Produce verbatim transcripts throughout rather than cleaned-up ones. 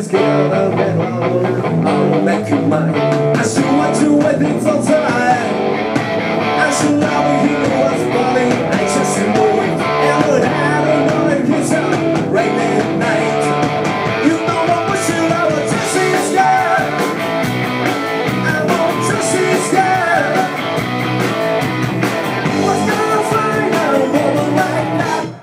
scared of it all. I'll make you mine. I should want you waiting for time. I should love you was falling. I just know it. And what I don't know if it's a rainy night. You know what we should have a Jessie's girl. I want Jessie's girl. What's gonna find a woman like that?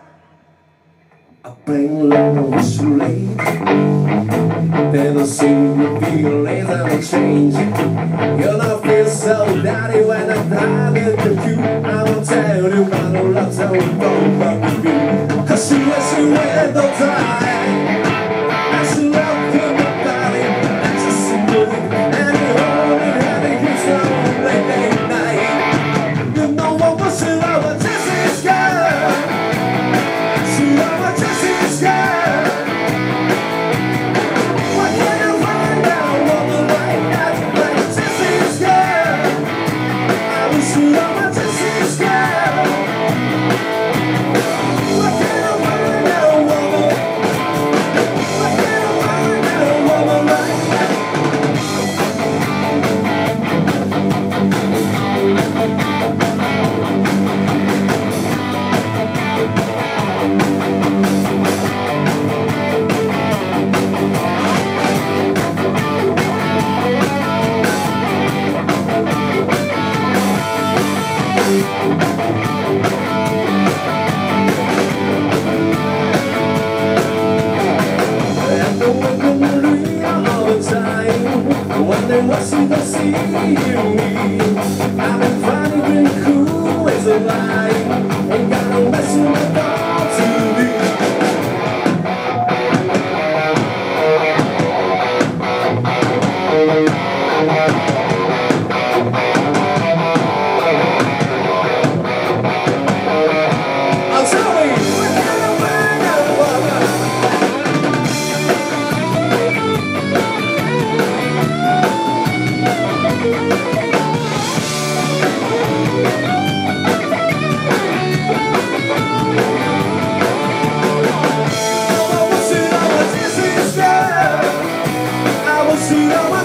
I've been long, it's too late. Never seem to be late and change. You'll not feel so dirty when I'm driving to you. I won't tell you about no love, so don't fuck with you. Cause you wish you waited no time. I should love you, my body. I just see you. And you hold it, having you so late at night. You know what was she love a Jessie's girl. She love a Jessie's girl. Wondering what she gonna see in me. I've been finding being cool is a lie. Ain't got no mess in my thoughts to be. I'm sorry, we're gonna find out what. I will see